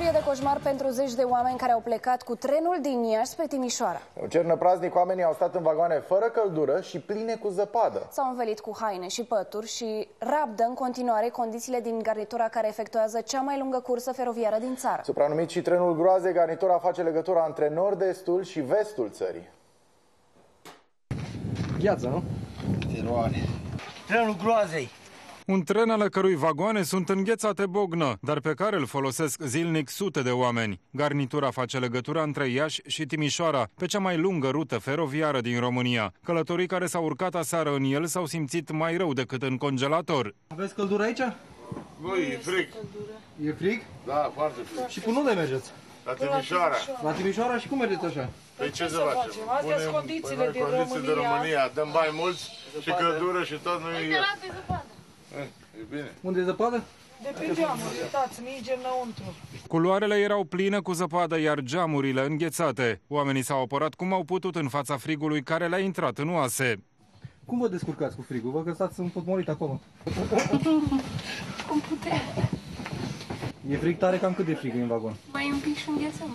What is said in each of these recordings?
istorie de coșmar pentru zeci de oameni care au plecat cu trenul din Iași spre Timișoara. Un cernăpraznic, oamenii au stat în vagoane fără căldură și pline cu zăpadă. S-au învelit cu haine și pături și rabdă în continuare condițiile din garnitura care efectuează cea mai lungă cursă feroviară din țară. Supranumit și trenul groazei, garnitura face legătura între nord-estul și vestul țării. Gheață, nu? Trenul groazei. Un tren ale cărui vagoane sunt înghețate bognă, dar pe care îl folosesc zilnic sute de oameni. Garnitura face legătura între Iași și Timișoara, pe cea mai lungă rută feroviară din România. Călătorii care s-au urcat aseară în el s-au simțit mai rău decât în congelator. Aveți căldură aici? Băi, e frig. E frig? Da, foarte frig. Și până unde mergeți? La Timișoara. La Timișoara și cum mergeți așa? Păi ce să facem? Astea sunt condițiile din România. Dăm bani mulți și căldură și tot nu e. E bine. Unde e zăpadă? De pe geamuri, uitați, ninge înăuntru. Culoarele erau pline cu zăpadă, iar geamurile înghețate. Oamenii s-au apărat cum au putut în fața frigului care le-a intrat în oase. Cum vă descurcați cu frigul? Vă că stați împotmolit acolo. Cum putea? E frig tare? Cam cât de frig e în vagon? Mai un pic și înghețăm.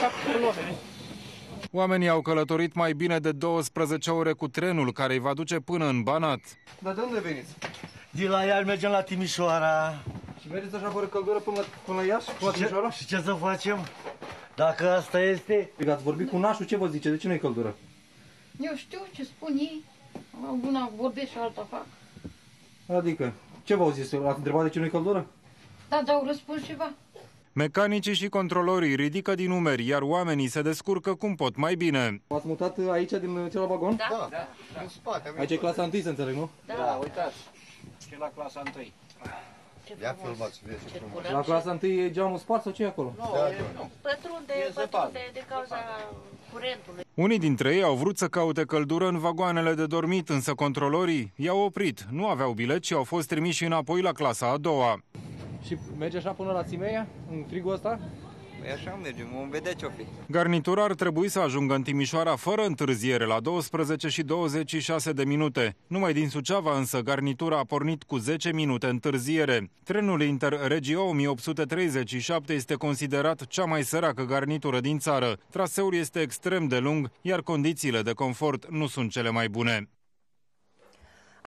Oamenii au călătorit mai bine de 12 ore cu trenul care îi va duce până în Banat. Dar de unde veniți? De la Iași mergem la Timișoara. Și mergeți așa fără căldură până la Iași? Până la Timișoara? Și ce să facem? Dacă asta este... Ați vorbit cu nașul, ce vă zice? De ce nu-i căldură? Eu știu ce spun ei. Una vorbesc și alta fac. Adică, ce v-au zis? Ați întrebat de ce nu-i căldură? Da, dar au răspuns ceva. Mecanicii și controlorii ridică din numeri, iar oamenii se descurcă cum pot mai bine. V-ați mutat aici din celălalt vagon? Da. În spate. Aici e clasa 1, să înțeleg, nu? Da, uitați. Și la clasa 1. Ia filmați, vieți. La clasa 1 e geamul spart sau ce e acolo? Pătrunde de cauza curentului. Unii dintre ei au vrut să caute căldură în vagoanele de dormit, însă controlorii i-au oprit. Nu aveau bilet și au fost trimiși înapoi la clasa a doua. Și merge așa până la Țimeia, în frigul ăsta? Păi așa mergem, vom vedea ce-o fi. Garnitura ar trebui să ajungă în Timișoara fără întârziere la 12 și 26 de minute. Numai din Suceava însă garnitura a pornit cu 10 minute întârziere. Trenul Interregio 1837 este considerat cea mai săracă garnitură din țară. Traseul este extrem de lung, iar condițiile de confort nu sunt cele mai bune.